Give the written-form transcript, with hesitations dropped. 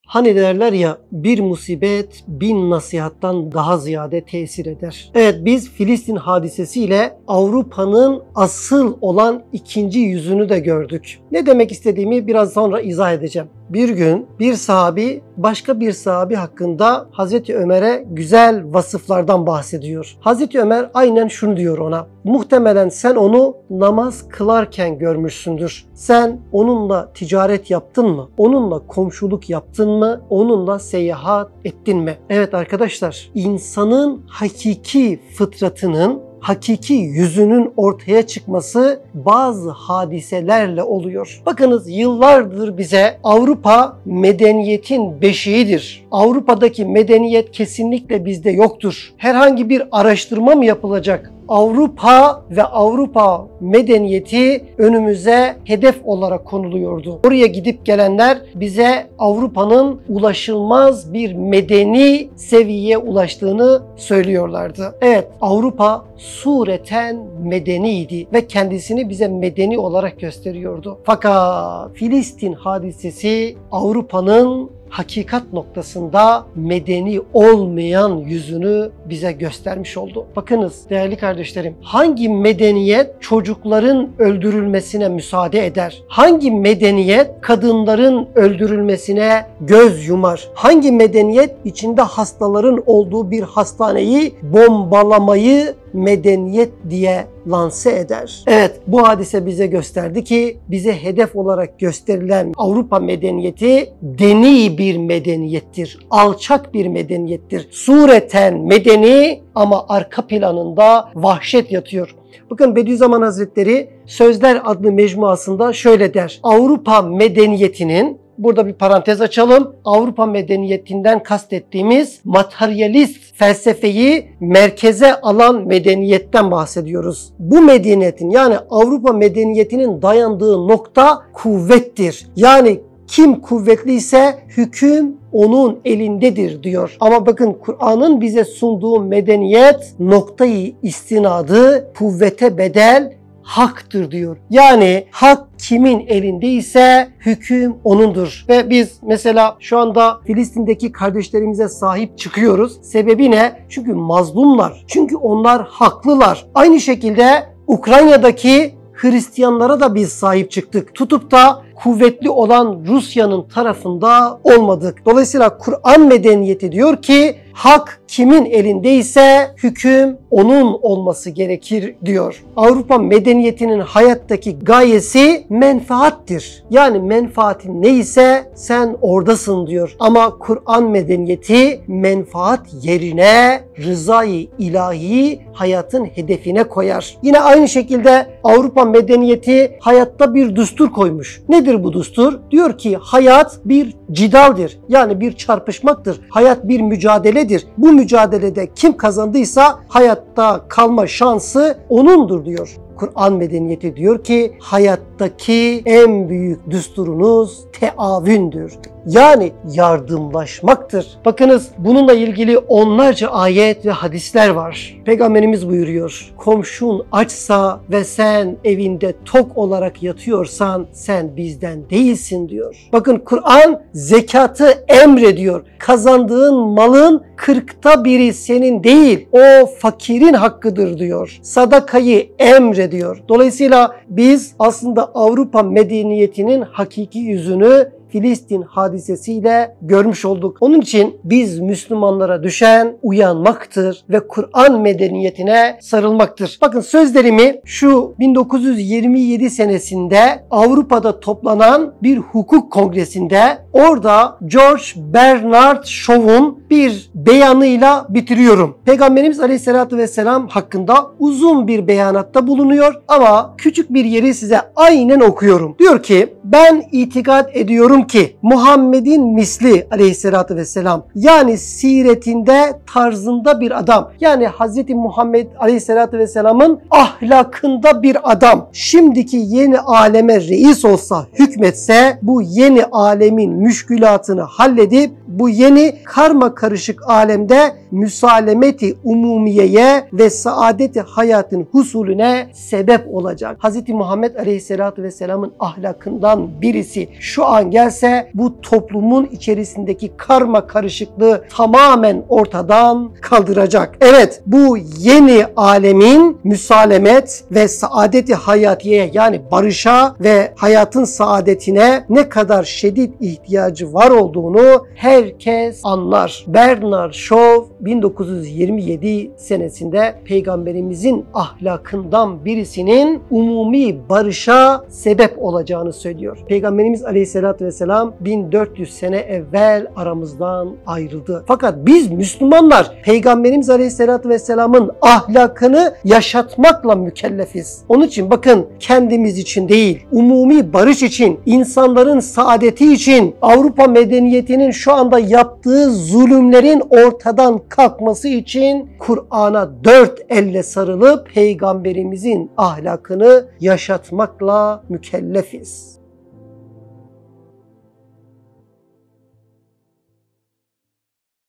Hani derler ya, bir musibet 1000 nasihattan daha ziyade tesir eder. Evet, biz Filistin hadisesiyle Avrupa'nın asıl olan ikinci yüzünü de gördük. Ne demek istediğimi biraz sonra izah edeceğim. Bir gün bir sahabi başka bir sahabi hakkında Hazreti Ömer'e güzel vasıflardan bahsediyor. Hazreti Ömer aynen şunu diyor ona: muhtemelen sen onu namaz kılarken görmüşsündür. Sen onunla ticaret yaptın mı? Onunla komşuluk yaptın mı? Onunla seyahat ettin mi? Evet arkadaşlar, insanın hakiki fıtratının, hakiki yüzünün ortaya çıkması bazı hadiselerle oluyor. Bakınız, yıllardır bize Avrupa medeniyetin beşiğidir. Avrupa'daki medeniyet kesinlikle bizde yoktur. Herhangi bir araştırma mı yapılacak? Avrupa ve Avrupa medeniyeti önümüze hedef olarak konuluyordu. Oraya gidip gelenler bize Avrupa'nın ulaşılmaz bir medeni seviyeye ulaştığını söylüyorlardı. Evet, Avrupa sureten medeniydi ve kendisini bize medeni olarak gösteriyordu. Fakat Filistin hadisesi Avrupa'nın hakikat noktasında medeni olmayan yüzünü bize göstermiş oldu. Bakınız değerli kardeşlerim, hangi medeniyet çocukların öldürülmesine müsaade eder? Hangi medeniyet kadınların öldürülmesine göz yumar? Hangi medeniyet içinde hastaların olduğu bir hastaneyi bombalamayı medeniyet diye lanse eder? Evet, bu hadise bize gösterdi ki bize hedef olarak gösterilen Avrupa medeniyeti deni bir medeniyettir. Alçak bir medeniyettir. Sureten medeni ama arka planında vahşet yatıyor. Bakın, Bediüzzaman Hazretleri Sözler adlı mecmuasında şöyle der: Avrupa medeniyetinin, burada bir parantez açalım, Avrupa medeniyetinden kastettiğimiz materyalist felsefeyi merkeze alan medeniyetten bahsediyoruz. Bu medeniyetin, yani Avrupa medeniyetinin dayandığı nokta kuvvettir. Yani kim kuvvetliyse hüküm onun elindedir diyor. Ama bakın, Kur'an'ın bize sunduğu medeniyet noktayı istinadı kuvvete bedel haktır diyor. Yani hak kimin elindeyse hüküm onundur. Ve biz mesela şu anda Filistin'deki kardeşlerimize sahip çıkıyoruz. Sebebi ne? Çünkü mazlumlar. Çünkü onlar haklılar. Aynı şekilde Ukrayna'daki Hristiyanlara da biz sahip çıktık. Tutup da kuvvetli olan Rusya'nın tarafında olmadık. Dolayısıyla Kur'an medeniyeti diyor ki hak kimin elindeyse hüküm onun olması gerekir diyor. Avrupa medeniyetinin hayattaki gayesi menfaattir. Yani menfaatin neyse sen oradasın diyor. Ama Kur'an medeniyeti menfaat yerine rızayı ilahi hayatın hedefine koyar. Yine aynı şekilde Avrupa medeniyeti hayatta bir düstur koymuş. Nedir bu düstur? Diyor ki hayat bir cidaldir. Yani bir çarpışmaktır. Hayat bir mücadeledir. Bu mücadelede kim kazandıysa hayatta kalma şansı onundur diyor. Kur'an medeniyeti diyor ki hayattaki en büyük düsturunuz teavündür. Yani yardımlaşmaktır. Bakınız, bununla ilgili onlarca ayet ve hadisler var. Peygamberimiz buyuruyor: komşun açsa ve sen evinde tok olarak yatıyorsan sen bizden değilsin diyor. Bakın, Kur'an zekatı emrediyor. Kazandığın malın 1/40 senin değil, o fakirin hakkıdır diyor. Sadakayı emrediyor. Dolayısıyla biz aslında Avrupa medeniyetinin hakiki yüzünü Filistin hadisesiyle görmüş olduk. Onun için biz Müslümanlara düşen uyanmaktır ve Kur'an medeniyetine sarılmaktır. Bakın, sözlerimi şu 1927 senesinde Avrupa'da toplanan bir hukuk kongresinde, orada George Bernard Shaw'un bir beyanıyla bitiriyorum. Peygamberimiz Aleyhisselatü Vesselam hakkında uzun bir beyanatta bulunuyor ama küçük bir yeri size aynen okuyorum. Diyor ki, ben itikad ediyorum ki Muhammed'in misli Aleyhisselatü Vesselam, yani siretinde, tarzında bir adam, yani Hz. Muhammed Aleyhisselatü Vesselam'ın ahlakında bir adam şimdiki yeni aleme reis olsa, hükmetse, bu yeni alemin müşkülatını halledip bu yeni karma karışık alemde müsalemeti umumiyeye ve saadeti hayatın husulüne sebep olacak. Hz. Muhammed Aleyhisselatü Vesselam'ın ahlakından birisi şu an gelse bu toplumun içerisindeki karma karışıklığı tamamen ortadan kaldıracak. Evet, bu yeni alemin müsalemet ve saadeti hayatiye, yani barışa ve hayatın saadetine ne kadar şiddet ihtiyacı var olduğunu herkes anlar. Bernard Shaw 1927 senesinde Peygamberimizin ahlakından birisinin umumi barışa sebep olacağını söylüyor. Peygamberimiz Aleyhisselatü Vesselam 1400 sene evvel aramızdan ayrıldı. Fakat biz Müslümanlar Peygamberimiz Aleyhisselatü Vesselam'ın ahlakını yaşatmakla mükellefiz. Onun için bakın, kendimiz için değil, umumi barış için, insanların saadeti için, Avrupa medeniyetinin şu anda yaptığı zulümlerin ortadan kalkması için Kur'an'a dört elle sarılıp Peygamberimizin ahlakını yaşatmakla mükellefiz.